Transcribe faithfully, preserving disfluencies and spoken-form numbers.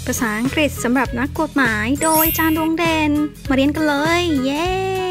ภาษาอังกฤษสำหรับนักกฎหมายโดยจานดวงเด่นมาเรียนกันเลยเย้